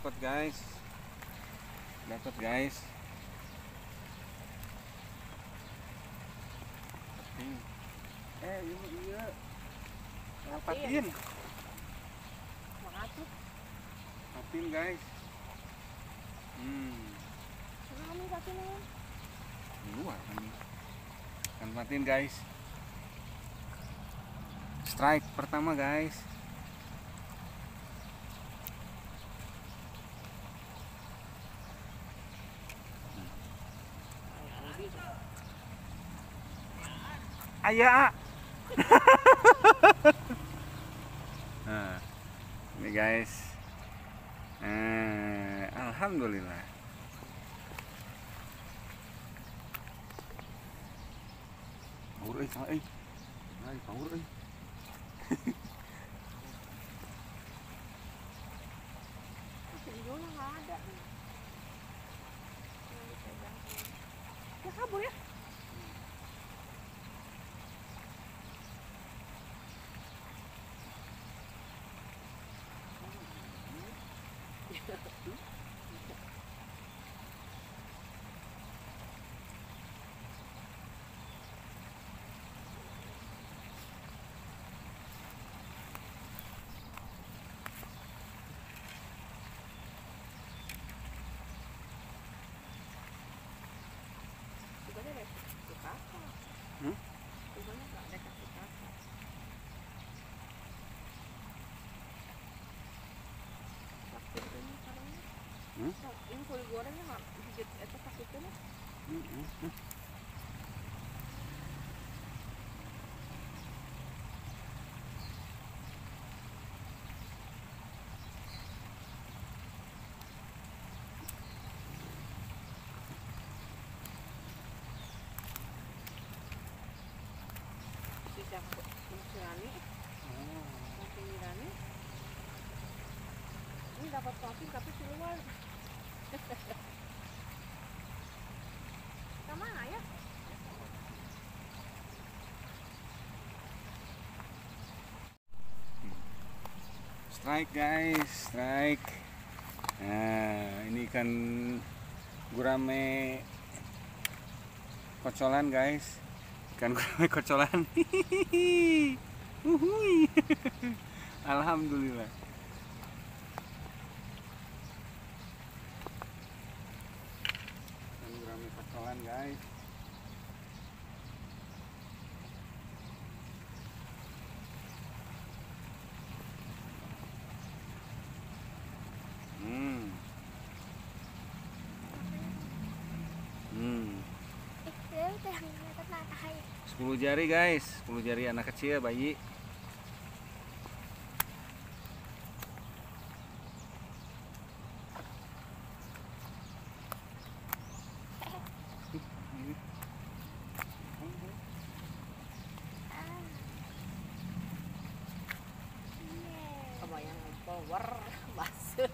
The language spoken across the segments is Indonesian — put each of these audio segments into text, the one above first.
dapat guys. Dapat guys. Iya. Patin. Patin guys. Luar kan patin guys. Strike pertama guys. Ayah. Nah, ini guys. Alhamdulillah. Power sama power nggak ada. Ya kabur ya. Ini kalau digorengnya nggak digigit itu kasihnya. Sisa Kirani, Kirani. Ini dapat kopi tapi keluar. Sama ya. Strike guys, strike. Nah, ini ikan gurame kocolan guys. Ikan gurame kocolan. Uhuy. Alhamdulillah. Ikan gurame kocolan guys. Hmm. 10 jari guys, 10 jari anak kecil bayi. Kebayang power basah.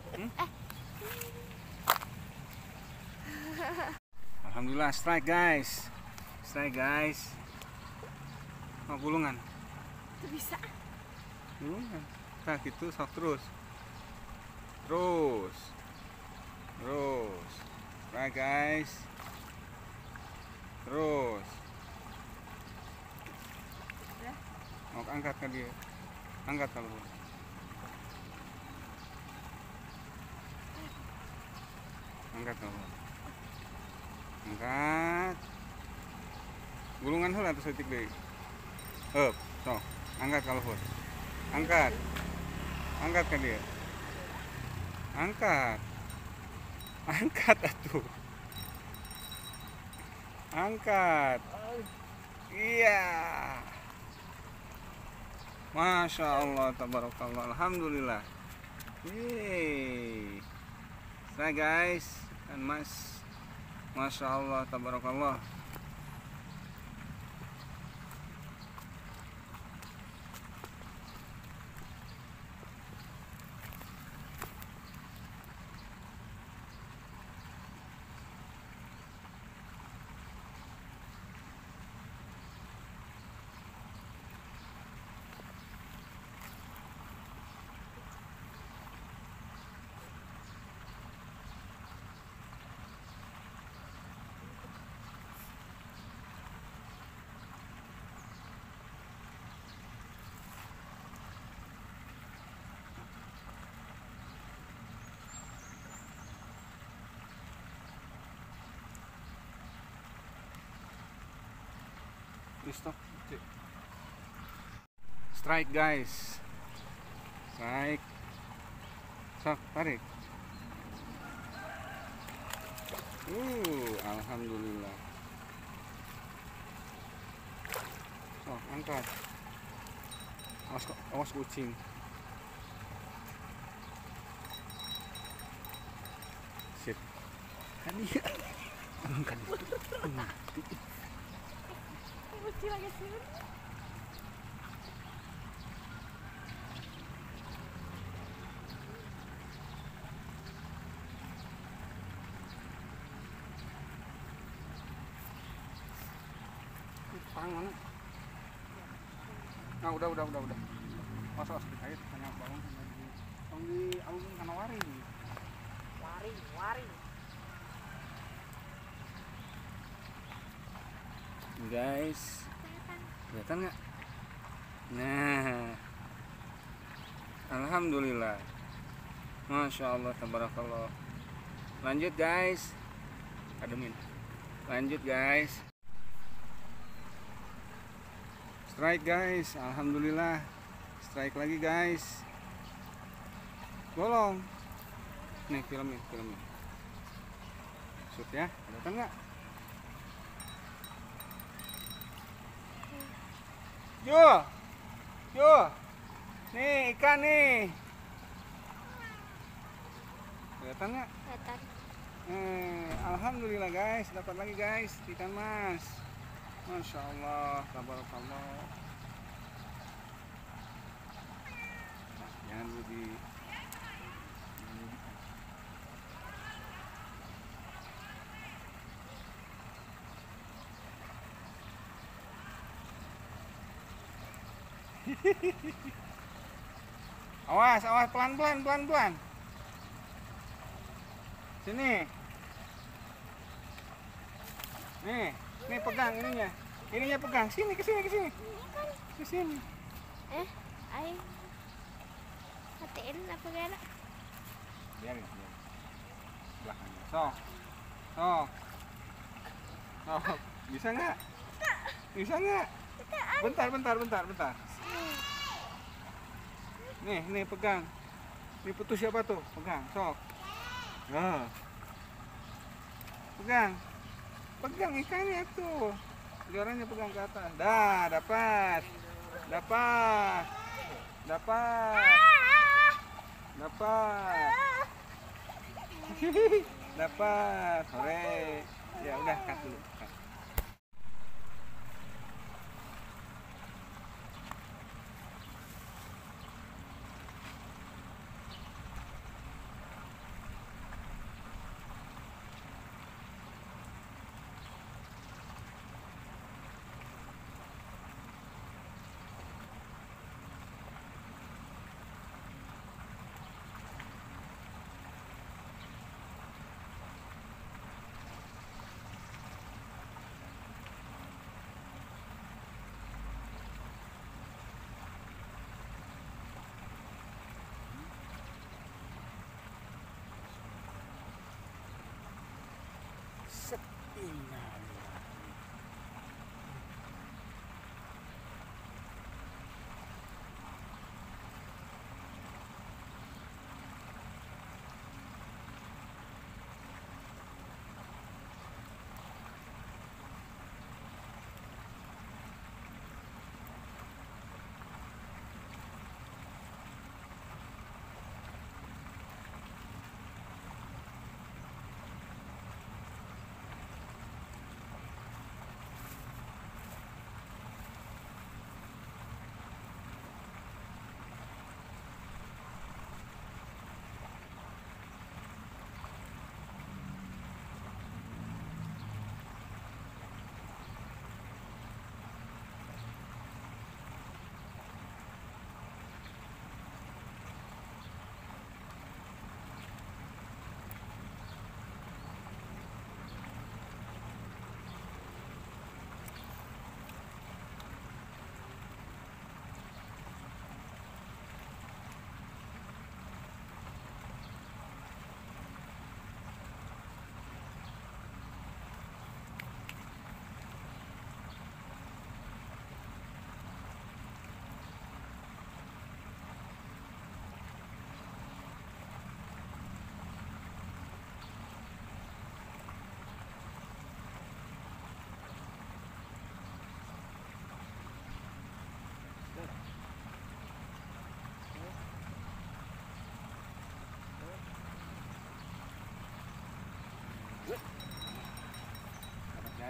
Alhamdulillah strike guys. Strike guys. Oh, gulungan. Bisa. Gulungan. Nah, gitu sok terus. Terus. Terus. Strike guys. Terus. Mau angkat kan dia. Angkat kalau. Angkat kalau. Angkat. Gulungan heula atuh setik deui. Heup, sok. Angkat kalau heup. Angkat. Angkat kan dia. Angkat. Angkat atuh. Angkat. Iya. Masya Allah, tabarakallah, alhamdulillah. Yeay. Nah guys, kan mas, Masya Allah, tabarakallah. stop. Strike guys. Strike. Sok, tarik. Alhamdulillah. Sok, angkat. Awas kucing. Sip. Hadiah. Angkat. Lucu lagi sih. Parang mana? Nah, udah. Masuk air tengah bangun. Tong di alun kana waring. Waring. Guys, kelihatan nggak? Nah, alhamdulillah, masya Allah, tabarakallah. Lanjut guys, ademin. Lanjut guys. Strike guys, alhamdulillah. Strike lagi guys. Bolong. Nih filmin. Shoot ya, kelihatan nggak? Yo, nih ikan nih. Kelihatan nggak? Kelihatan. Alhamdulillah guys, dapat lagi guys ikan mas. Masya Allah, tabarakallah. Nah, jangan dulu di. Awas, pelan. Sini. Nih pegang ininya. Ininya pegang. Sini, ke sini. Ke sini. Ayo. Matiin apa gara? Biarin. Belakangnya. Sok. Bisa nggak? Bentar. Nih pegang. Ini putus siapa tuh? Pegang, sok. Nah. Pegang ikannya tuh. Jorannya pegang ke atas. Dah, dapat. Dapat. Hore. Ya udah, cut dulu.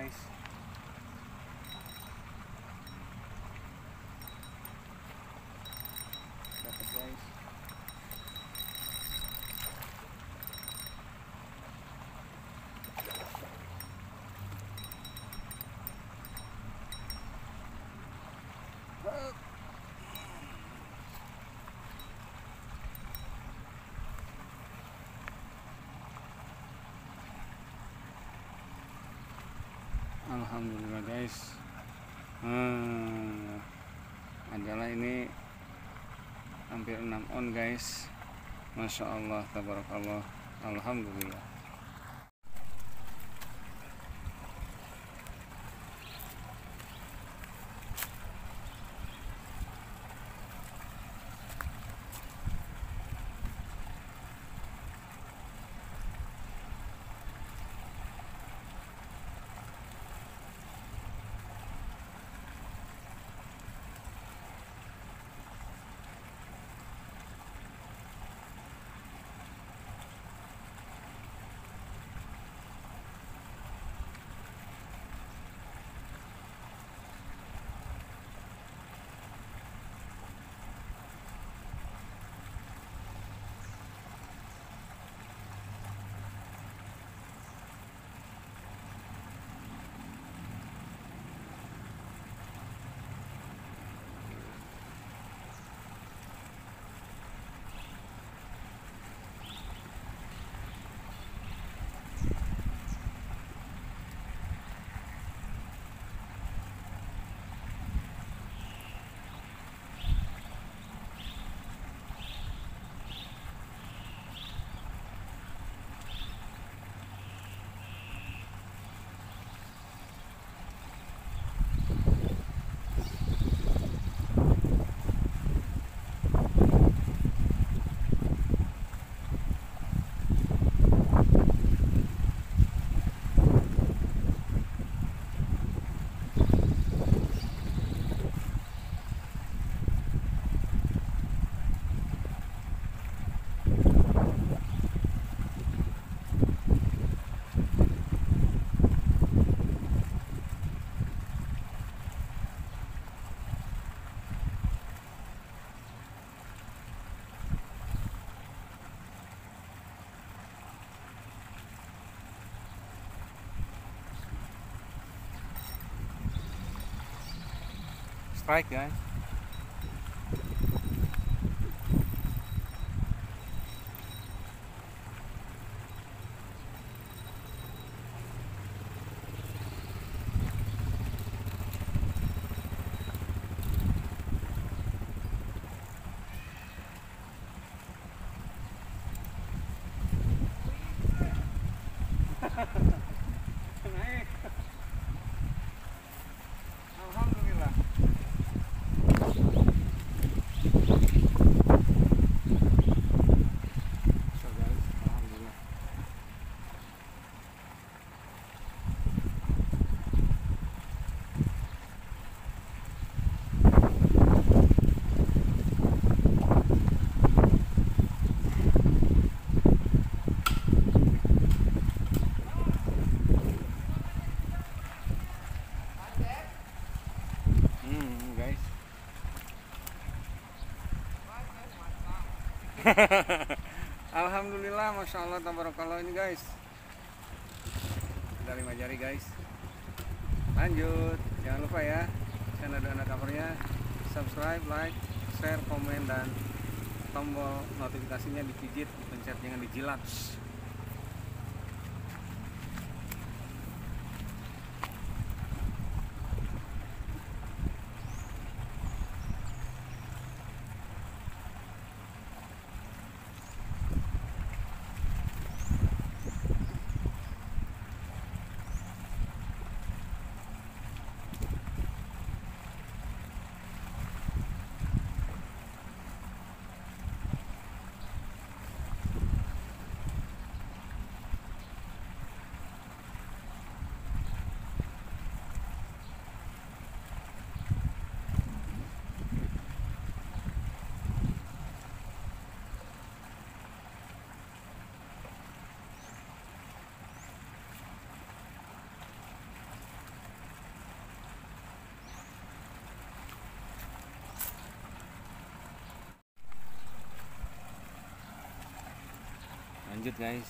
guys. Dapat guys. Alhamdulillah guys. Adalah ini hampir 6 on guys. Masya Allah, tabarakallah, alhamdulillah. Strike guys. Naik. Alhamdulillah. So guys, alhamdulillah. Guys. Alhamdulillah, masya Allah, tabarakallah ini guys. Ada 5 jari guys. Lanjut, jangan lupa ya, channel Dana Covernya, subscribe, like, share, komen, dan tombol notifikasinya dipijit, dipencet, jangan dijilat. Lanjut guys.